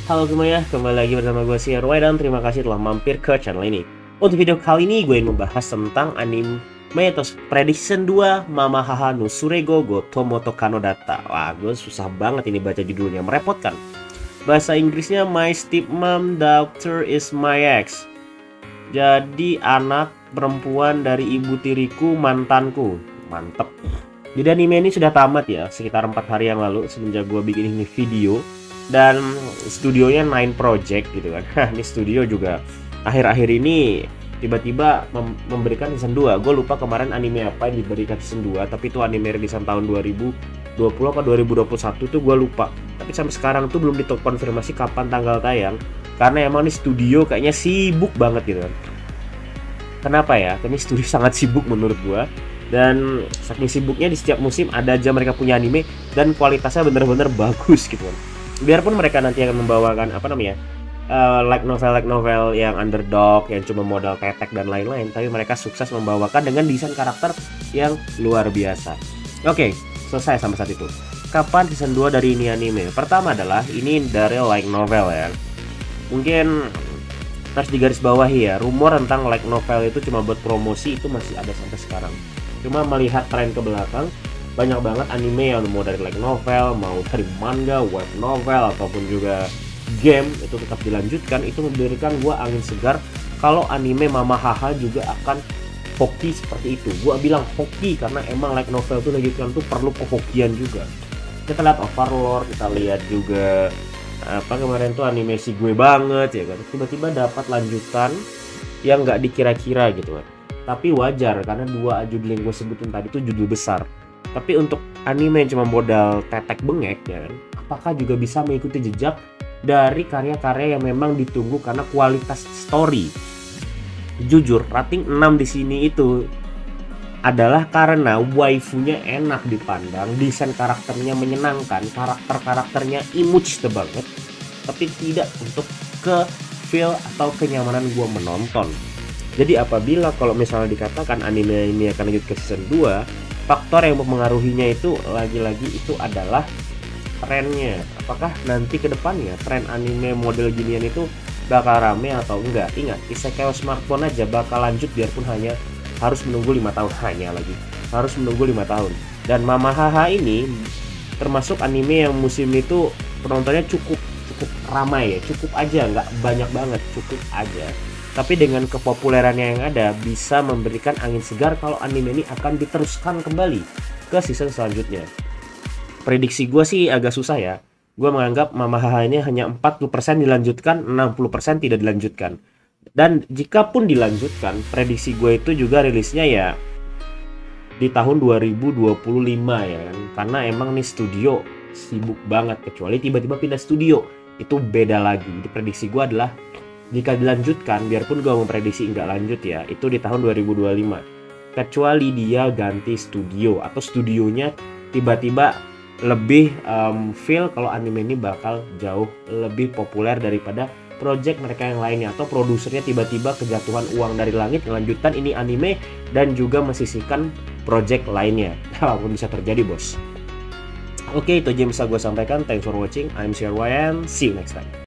Halo semuanya, kembali lagi bersama gue Roy dan terima kasih telah mampir ke channel ini. Untuk video kali ini gue ingin membahas tentang anime atau Prediction 2 Mamahaha no Surego go Tomoto Kanodata. Wah, gue susah banget ini baca judulnya, merepotkan. Bahasa Inggrisnya My Stepmom Daughter is My Ex. Jadi anak perempuan dari ibu tiriku mantanku. Mantep. Jadi anime ini sudah tamat ya, sekitar 4 hari yang lalu semenjak gue bikin ini video. Dan studionya Nine Project gitu kan. Ini studio juga akhir-akhir ini tiba-tiba memberikan season 2. Gue lupa kemarin anime apa yang diberikan season 2, tapi itu anime rilisan tahun 2020 apa 2021 tuh gue lupa. Tapi sampai sekarang tuh belum dikonfirmasi kapan tanggal tayang, karena emang ini studio kayaknya sibuk banget gitu kan. Kenapa ya? Karena studio sangat sibuk menurut gue. Dan saking sibuknya di setiap musim ada aja mereka punya anime dan kualitasnya bener-bener bagus gitu kan. Biarpun mereka nanti akan membawakan like novel yang underdog, yang cuma modal tetek dan lain-lain, tapi mereka sukses membawakan dengan desain karakter yang luar biasa. Oke, selesai sampai saat itu. Kapan season 2 dari ini anime? Pertama adalah ini dari like novel ya. Mungkin harus digarisbawahi ya, rumor tentang like novel itu cuma buat promosi itu masih ada sampai sekarang. Cuma melihat tren ke belakang, banyak banget anime yang mau dari light novel, mau dari manga, web novel, ataupun juga game itu tetap dilanjutkan. Itu memberikan gua angin segar kalau anime Mamahaha juga akan hoki seperti itu. Gua bilang hoki karena emang light novel tuh lagi kan tuh perlu kehokian juga. Kita lihat Overlord, kita lihat juga kemarin tuh animasi gue banget ya kan. Tiba-tiba dapat lanjutan yang nggak dikira-kira gitu kan. Tapi wajar karena dua judul yang gue sebutin tadi itu judul besar. Tapi untuk anime yang cuma modal tetek bengek ya kan, apakah juga bisa mengikuti jejak dari karya-karya yang memang ditunggu karena kualitas story? Jujur, rating 6 di sini itu adalah karena waifunya enak dipandang, desain karakternya menyenangkan, karakternya image banget, tapi tidak untuk ke feel atau kenyamanan gua menonton. Jadi apabila kalau misalnya dikatakan anime ini akan lanjut ke season 2, faktor yang mempengaruhinya itu lagi-lagi itu adalah trennya. Apakah nanti ke depannya tren anime model ginian itu bakal rame atau enggak? Ingat, Isekai smartphone aja bakal lanjut biarpun hanya harus menunggu 5 tahun harus menunggu 5 tahun. Dan Mamahaha ini termasuk anime yang musim itu penontonnya cukup ramai ya, cukup aja, nggak banyak banget, cukup aja. Tapi dengan kepopulerannya yang ada bisa memberikan angin segar kalau anime ini akan diteruskan kembali ke season selanjutnya. Prediksi gue sih agak susah ya. Gue menganggap Mamahaha ini hanya 40% dilanjutkan, 60% tidak dilanjutkan. Dan jika pun dilanjutkan, prediksi gue itu juga rilisnya ya di tahun 2025 ya kan. Karena emang nih studio sibuk banget, kecuali tiba-tiba pindah studio. Itu beda lagi. Jadi prediksi gue adalah jika dilanjutkan, biarpun gue memprediksi nggak lanjut ya, itu di tahun 2025. Kecuali dia ganti studio atau studionya tiba-tiba lebih feel kalau anime ini bakal jauh lebih populer daripada project mereka yang lainnya, atau produsernya tiba-tiba kejatuhan uang dari langit melanjutkan ini anime dan juga mesisihkan project lainnya. Apapun bisa terjadi bos. Oke, itu aja yang bisa gue sampaikan. Thanks for watching. I'm Roy and see you next time.